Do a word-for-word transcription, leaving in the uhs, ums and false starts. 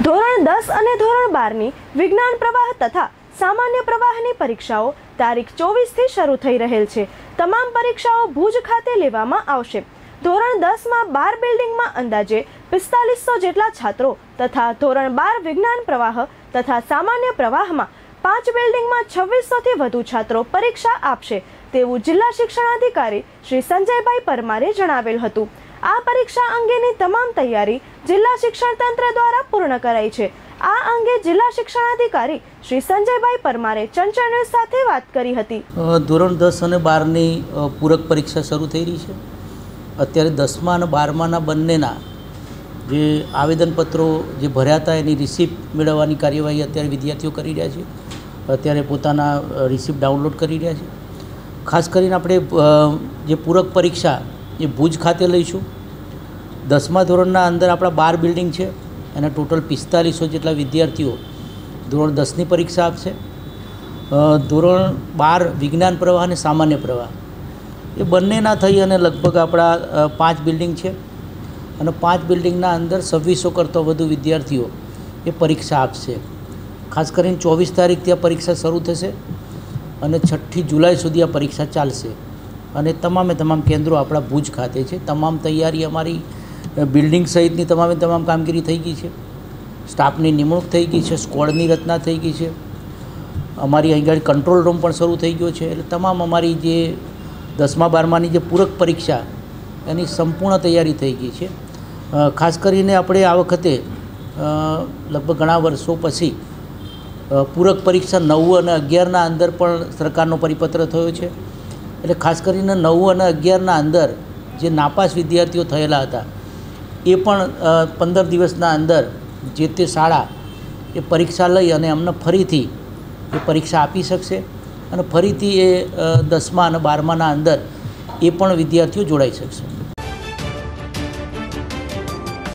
ધોરણ દસ અને ધોરણ બારની વિજ્ઞાન પ્રવાહ તથા સામાન્ય પ્રવાહની પરીક્ષાઓ તારીખ ચોવીસથી શરૂ થઈ રહેલ છે। તમામ પરીક્ષાઓ ભુજ ખાતે લેવામાં આવશે। ધોરણ દસમાં બાર બિલ્ડિંગમાં અંદાજે પિસ્તાલીસો જેટલા છાત્રો તથા ધોરણ બાર વિજ્ઞાન પ્રવાહ તથા સામાન્ય પ્રવાહમાં પાંચ બિલ્ડિંગમાં છવ્વીસોથી વધુ છાત્રો પરીક્ષા આપશે તેવું જિલ્લા શિક્ષણાધિકારી શ્રી સંજયભાઈ પરમારે જણાવેલ હતું। આ પરીક્ષા અંગેની તમામ તૈયારી જિલ્લા શિક્ષણ તંત્ર દ્વારા પૂર્ણ કરાઈ છે। આ અંગે જિલ્લા શિક્ષણાધિકારી શ્રી સંજયભાઈ પરમારે ચંચળ ન્યૂઝ સાથે વાત કરી હતી। ધોરણ દસ અને બારની પૂરક પરીક્ષા શરૂ થઈ રહી છે। અત્યારે દસમા અને બારમાના બંનેના જે આવેદનપત્રો જે ભર્યા હતા એની રિસિપ્ટ મેળવવાની કાર્યવાહી અત્યારે વિદ્યાર્થીઓ કરી રહ્યા છે। અત્યારે પોતાના રિસિપ્ટ ડાઉનલોડ કરી રહ્યા છે। ખાસ કરીને આપણે જે પૂરક પરીક્ષા એ ભુજ ખાતે લઈશું। દસમા ધોરણના અંદર આપણા બાર બિલ્ડિંગ છે અને ટોટલ પિસ્તાલીસો જેટલા વિદ્યાર્થીઓ ધોરણ દસની પરીક્ષા આપશે। ધોરણ બાર વિજ્ઞાન પ્રવાહ અને સામાન્ય પ્રવાહ એ બંનેના થઈ અને લગભગ આપણા પાંચ બિલ્ડિંગ છે અને પાંચ બિલ્ડિંગના અંદર છવ્વીસો કરતાં વધુ વિદ્યાર્થીઓ એ પરીક્ષા આપશે। ખાસ કરીને ચોવીસ તારીખથી આ પરીક્ષા શરૂ થશે અને છઠ્ઠી જુલાઈ સુધી આ પરીક્ષા ચાલશે અને તમામે તમામ કેન્દ્રો આપણા ભુજ ખાતે છે। તમામ તૈયારી અમારી બિલ્ડિંગ સહિતની તમામે તમામ કામગીરી થઈ ગઈ છે। સ્ટાફની નિમણૂક થઈ ગઈ છે, સ્ક્વોડની રચના થઈ ગઈ છે, અમારી અહીં આગળ કંટ્રોલ રૂમ પણ શરૂ થઈ ગયો છે। એટલે તમામ અમારી જે દસમા બારમાની જે પૂરક પરીક્ષા એની સંપૂર્ણ તૈયારી થઈ ગઈ છે। ખાસ કરીને આપણે આ વખતે લગભગ ઘણા વર્ષો પછી પૂરક પરીક્ષા નવ અને અગિયારના અંદર પણ સરકારનો પરિપત્ર થયો છે। એટલે ખાસ કરીને નવ અને અગિયારના અંદર જે નાપાસ વિદ્યાર્થીઓ થયેલા હતા એ પણ પંદર દિવસના અંદર જે તે શાળા એ પરીક્ષા લઈ અને એમને ફરીથી એ પરીક્ષા આપી શકશે અને ફરીથી એ દસમા અને બારમાના અંદર એ પણ વિદ્યાર્થીઓ જોડાઈ શકશે।